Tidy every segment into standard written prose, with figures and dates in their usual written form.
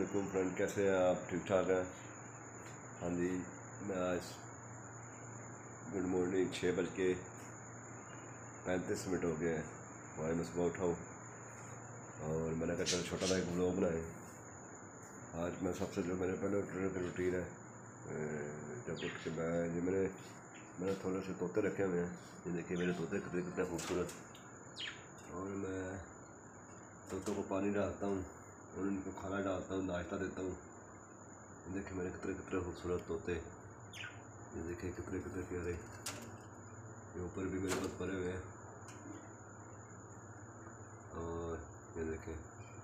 वालेकुम फ्रेंड, कैसे हैं आप? ठीक ठाक हैं? हाँ जी, मैं आज गुड मॉर्निंग 6:35 हो गए हैं। भाई मैं सुबह उठाऊँ और मैंने कहा चलो छोटा सा एक व्लॉग बनाए। आज मैं सबसे जो मेरे पहले उठने की रूटीन है, जब उठ के मैंने थोड़े से तोते रखे हुए हैं। ये देखिए मेरे तोते कितने खूबसूरत। और मैं तोतों को पानी डालता हूँ और उनको खाना डालता हूँ, नाश्ता देता हूँ। देखिए मेरे कितने खूबसूरत तोते, ये देखिए कितने प्यारे। ये ऊपर भी मेरे पास पड़े हुए हैं। और ये देखिए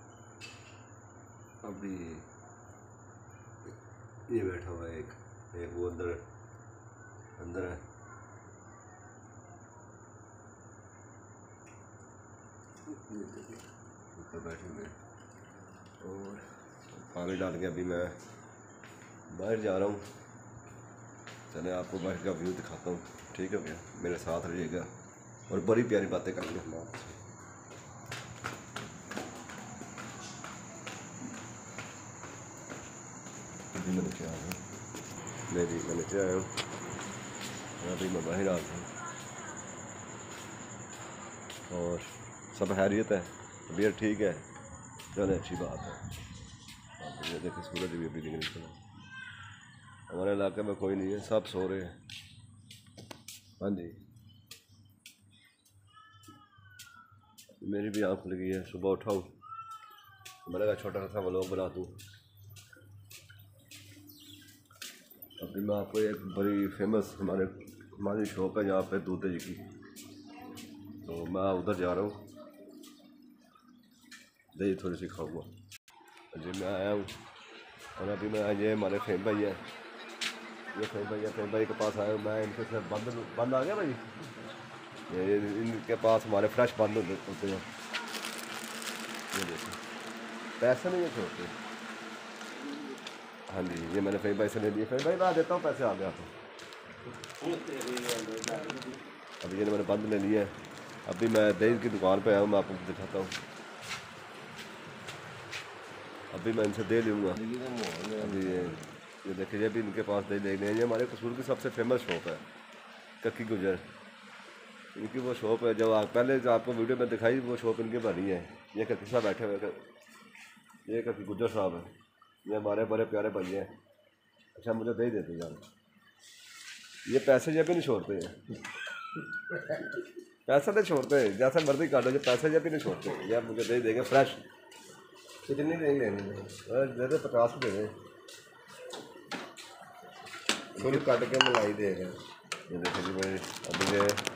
अभी ये बैठा हुआ है एक वो अंदर है। ये देखिए ऊपर बैठे हुए हैं। और पानी डाल के अभी मैं बाहर जा रहा हूँ। चले आपको बाहर का व्यू दिखाता हूँ, ठीक है भैया? मेरे साथ रहिएगा और बड़ी प्यारी बातें करेंगे हम आपसे। मैं नीचे आया हूँ, मैं नीचे आया हूँ। अभी मैं बाहर आ गया हूँ और सब खैरियत है, तबीयत ठीक है। चले अच्छी बात है। अब ये देखिए सूरज भी अभी निकल रहा है। हमारे इलाके में कोई नहीं है, सब सो रहे हैं। हाँ जी, मेरी भी आँख खुल गई है। सुबह उठा हूँ, मैंने कहा छोटा सा व्लॉग बना दूँ। अभी मैं आपको एक बड़ी फेमस हमारी शॉप है यहाँ पे दूध दही की, तो मैं उधर जा रहा हूँ, दही थोड़ी सी खाऊंगा। जी मैं आया हूँ और अभी मैं ये हमारे फेम भाई है, ये फेम भाई के पास आया हूँ मैं। इनके साथ बंद आ गया भाई। ये इनके पास हमारे फ्रेश बंद होते हैं। ये देखिए पैसे नहीं है छोड़ते। हाँ जी, ये मैंने फेम भाई से ले लिए। फेम भाई मैं देता हूँ पैसे, आ गया तो। अभी ये मैंने बंद ले लिया है। अभी मैं दही की दुकान पे आया हूँ, मैं आपको दिखाता हूँ। अभी मैं इनसे दे लूँगा। अभी ये देखिए, ये भी इनके पास दही लेने हैं। ये हमारे कसूर की सबसे फेमस शॉप है, कक्की गुजर। इनकी वो शॉप है जो पहले जो आपको वीडियो में दिखाई, वो शॉप इनकी बनी है। ये कक्की साहब बैठे हुए, ये कक्की गुजर साहब है। ये हमारे बड़े प्यारे भाई हैं। अच्छा मुझे दही देते यार, ये पैसे जब भी नहीं छोड़ते हैं। पैसा नहीं छोड़ते, जैसे मर्जी काटो, जो पैसे जब भी नहीं छोड़ते। यार मुझे दही देंगे फ्रेश। कितनी दही लेनी है? दे दे 50 दे दें, खुद काट के मलाई देगा। ये देखो जी भाई, अभी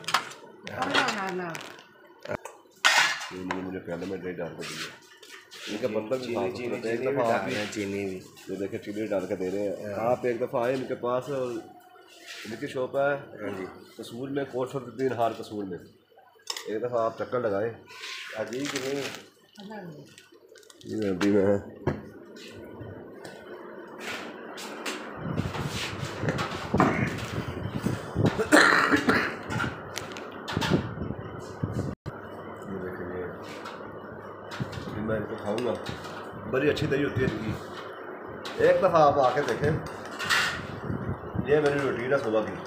ये मुझे प्याले में दही डाल के दिए। इनका बर्तन भी एक दफ़ा आप चीनी भी, ये देखिए चीनी डाल के दे रहे हैं। आप एक दफ़ा आए इनके पास, इनकी शॉप है कसूर में, कोट 3 हार कसूर में। एक दफ़ा आप चक्कर लगाए। अजी कि नहीं ये अभी मैं मैं इनको खाऊंगा। बड़ी अच्छी दही होती है इनकी, एक दफ़ा आप आके देखें। ये मेरी रूटीन है सुबह की।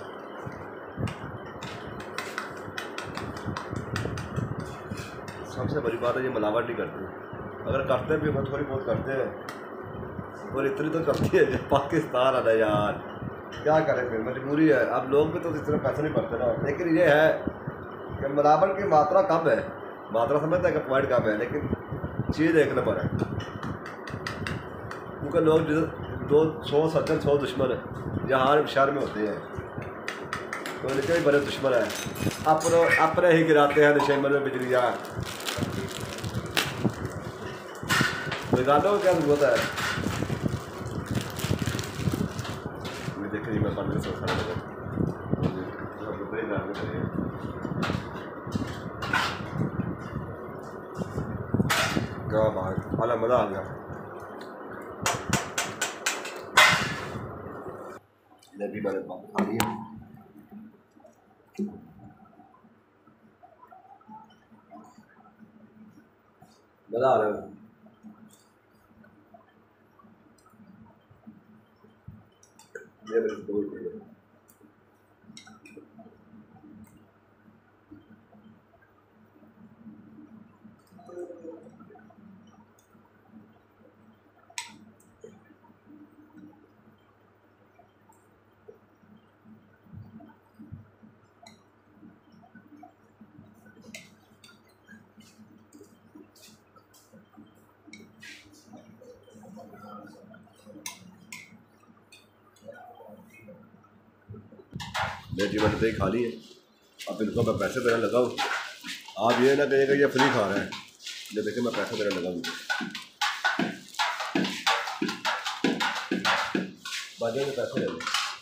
सबसे बड़ी बात है ये मिलावट नहीं करते। अगर करते भी हो थोड़ी बहुत करते हैं, और इतनी तो करती है जब पाकिस्तान आना यार, क्या करें फिर, मजबूरी है। अब लोग भी तो इस तरह पैसे नहीं भरते ना। लेकिन ये है कि मिलावट की मात्रा कम है। मात्रा समझते हैं कि पॉइंट कम है, लेकिन चीज़ एक नंबर है। क्योंकि लोग 100 सज्जन 100 दुश्मन है यहाँ शहर में होते हैं, तो इनके भी बड़े दुश्मन है। अपने ही गिराते हैं दिसंबर में बिजलियाँ। निकालो क्या जरूरत है? देखिए मैं बंद से उठा लगा क्या बात, अला मज़ा आ गया। भी मैंने बात खा लिया। मज़ा आ रहा है। ये मेरे को बोल दो। मेरे जी मैंने तो खा ली है, अब इनको मैं पैसे देने लगा हूँ। आप ये ना कहिएगा ये फ्री खा रहा है, ये देखिए मैं पैसे देने लगा हूँ। बाजार में पैसे ले लो।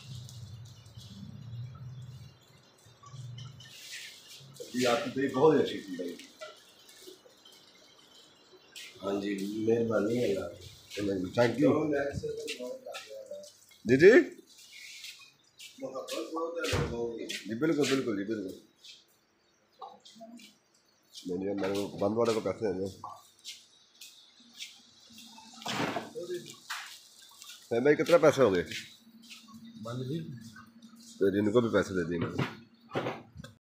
जी आपकी दही बहुत अच्छी थी भाई। हाँ जी मेहरबानी है यार, थैंक यू जी जी जी बिल्कुल बिल्कुल जी बिल्कुल। नहीं मेरे को बंद वाले को पैसे देने। भाई कितना पैसे हो गए? तो इनको भी पैसे दे दिए मैंने।